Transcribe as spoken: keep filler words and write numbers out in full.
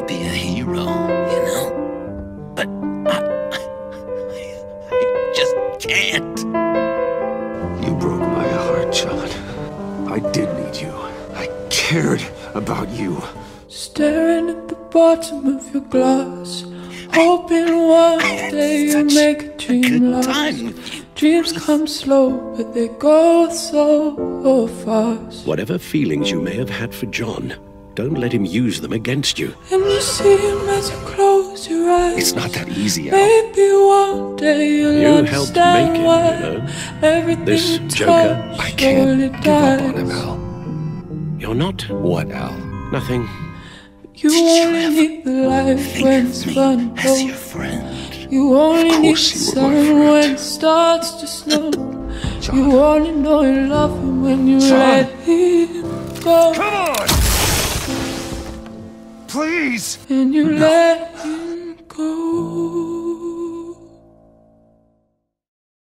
be a hero, you know? But I, I, I just can't. You broke my heart, John. I did need you. I cared about you. Staring at the bottom of your glass, hoping one day you'll make a dream last. Dreams come slow, but they go so fast. Whatever feelings you may have had for John, don't let him use them against you. And you see him as you close your eyes. It's not that easy, Al. Maybe one day you'll You helped understand make him, why you know. everything This you Joker. touch I can't slowly give up on dies. him, Al. You're not? What, Al? Nothing. You Did you only ever need the light Think when of it's me fun. as your friend. You only Of need the course you were my sun friend. when it starts to snow. John. You only know you love him when you John. let him go. Come on! Please! And you let him